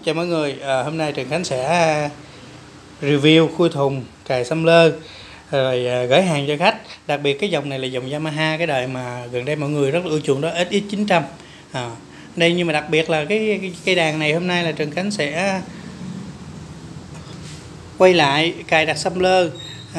chào mọi người. Hôm nay Trần Khánh sẽ review khui thùng cài xăm lơ rồi gửi hàng cho khách. Đặc biệt cái dòng này là dòng Yamaha, cái đời mà gần đây mọi người rất là ưa chuộng đó, XX900. Đây, nhưng mà đặc biệt là cái cây đàn này hôm nay là Trần Khánh sẽ quay lại cài đặt xăm lơ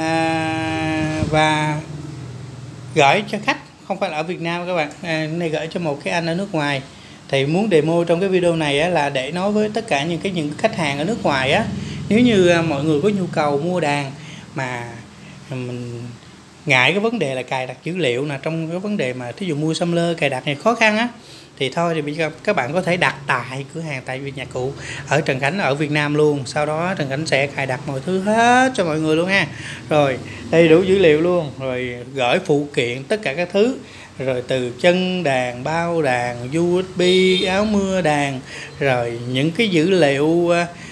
và gửi cho khách, không phải là ở Việt Nam các bạn. Này gửi cho một cái anh ở nước ngoài. Thì muốn demo trong cái video này á, là để nói với tất cả những khách hàng ở nước ngoài á, nếu như mọi người có nhu cầu mua đàn mà mình ngại cái vấn đề là cài đặt dữ liệu là trong cái vấn đề mà thí dụ mua xăm lơ cài đặt này khó khăn á, thì thôi thì bây giờ các bạn có thể đặt tại cửa hàng tại vì nhạc cụ ở Trần Khánh ở Việt Nam luôn. Sau đó Trần Khánh sẽ cài đặt mọi thứ hết cho mọi người luôn ha. Rồi đầy đủ dữ liệu luôn, rồi gửi phụ kiện tất cả các thứ, rồi từ chân đàn, bao đàn, USB, áo mưa đàn, rồi những cái dữ liệu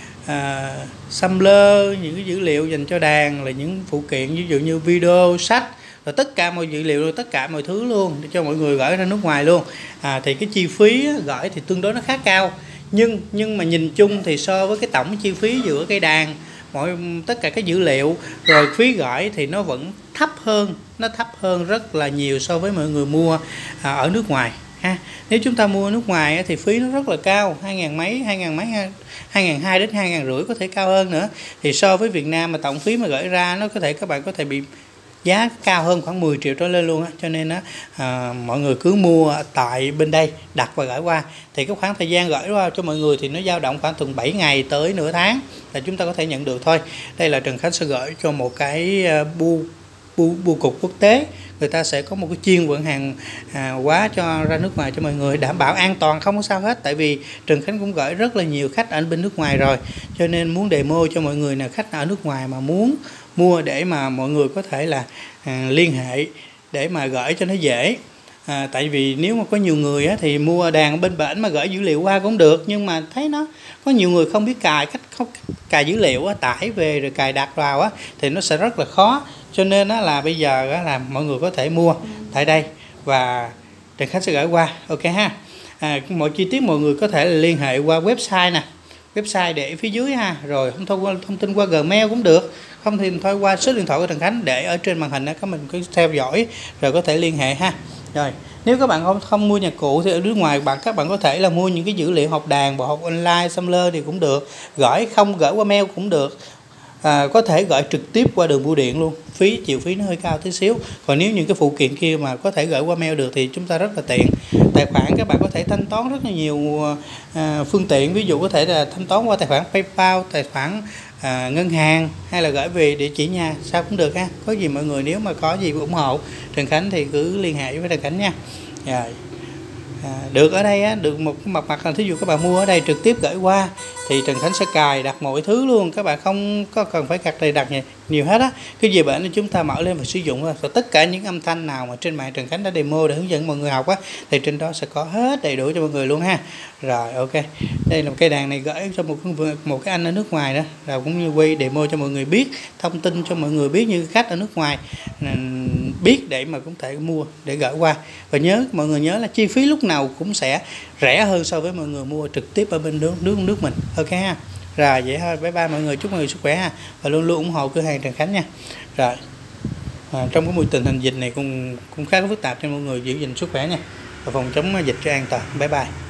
xăm lơ, những cái dữ liệu dành cho đàn, là những phụ kiện ví dụ như video, sách, rồi tất cả mọi dữ liệu, tất cả mọi thứ luôn để cho mọi người gửi ra nước ngoài luôn. Thì cái chi phí gửi thì tương đối nó khá cao, nhưng mà nhìn chung thì so với cái tổng chi phí giữa cây đàn, tất cả các dữ liệu rồi phí gửi thì nó vẫn thấp hơn rất là nhiều so với mọi người mua ở nước ngoài ha. Nếu chúng ta mua ở nước ngoài thì phí nó rất là cao, 2.000 mấy, 2.200 đến 2.500, có thể cao hơn nữa. Thì so với Việt Nam mà tổng phí mà gửi ra nó có thể, các bạn có thể bị giá cao hơn khoảng 10 triệu trở lên luôn á. Cho nên mọi người cứ mua tại bên đây đặt và gửi qua, thì cái khoảng thời gian gửi qua cho mọi người thì nó dao động khoảng từ 7 ngày tới nửa tháng là chúng ta có thể nhận được thôi. Đây là Trần Khánh sẽ gửi cho một cái bưu cục quốc tế, người ta sẽ có một cái chuyên vận hàng hóa cho ra nước ngoài cho mọi người, đảm bảo an toàn không có sao hết. Tại vì Trần Khánh cũng gửi rất là nhiều khách ở bên nước ngoài rồi, cho nên muốn demo cho mọi người là khách ở nước ngoài mà muốn mua để mà mọi người có thể là liên hệ để mà gửi cho nó dễ. Tại vì nếu mà có nhiều người á, thì mua đàn bên bển mà gửi dữ liệu qua cũng được, nhưng mà thấy nó có nhiều người không biết cài dữ liệu á, tải về rồi cài đặt vào á, thì nó sẽ rất là khó. Cho nên á, là bây giờ á, là mọi người có thể mua tại đây và Trần Khánh sẽ gửi qua, ok ha. Mọi chi tiết mọi người có thể là liên hệ qua website nè, website để phía dưới ha, rồi thông tin qua Gmail cũng được, không thì thôi qua số điện thoại của Trần Khánh để ở trên màn hình đó, các mình cứ theo dõi rồi có thể liên hệ ha. Rồi nếu các bạn không mua nhạc cụ thì ở nước ngoài các bạn có thể là mua những cái dữ liệu học đàn, bộ học online, xăm lơ thì cũng được, gửi qua mail cũng được. Có thể gửi trực tiếp qua đường bưu điện luôn, chịu phí nó hơi cao tí xíu. Còn nếu những cái phụ kiện kia mà có thể gửi qua mail được thì chúng ta rất là tiện. Tài khoản các bạn có thể thanh toán rất là nhiều phương tiện, ví dụ có thể là thanh toán qua tài khoản PayPal, tài khoản ngân hàng, hay là gửi về địa chỉ nhà sao cũng được ha. Có gì mọi người nếu mà có gì ủng hộ Trần Khánh thì cứ liên hệ với Trần Khánh nha. Rồi được ở đây á, được một mặt là thí dụ các bạn mua ở đây trực tiếp gửi qua thì Trần Khánh sẽ cài đặt mọi thứ luôn, các bạn không có cần phải cài đặt nhiều hết á. Cái gì bệnh chúng ta mở lên và sử dụng thôi. Rồi tất cả những âm thanh nào mà trên mạng Trần Khánh đã demo để hướng dẫn mọi người học á, thì trên đó sẽ có hết đầy đủ cho mọi người luôn ha. Rồi ok, đây là một cây đàn này gửi cho một cái anh ở nước ngoài đó, rồi cũng như quay demo cho mọi người biết, thông tin cho mọi người biết, như khách ở nước ngoài biết để mà cũng thể mua để gửi qua. Và mọi người nhớ là chi phí lúc nào cũng sẽ rẻ hơn so với mọi người mua trực tiếp ở bên nước mình, ok ha. Rồi vậy thôi, bye bye mọi người, chúc mọi người sức khỏe ha, và luôn luôn ủng hộ cửa hàng Trần Khánh nha. Rồi trong cái tình hình dịch này cũng khá phức tạp, cho mọi người giữ gìn sức khỏe nha, và phòng chống dịch cho an toàn. Bye bye.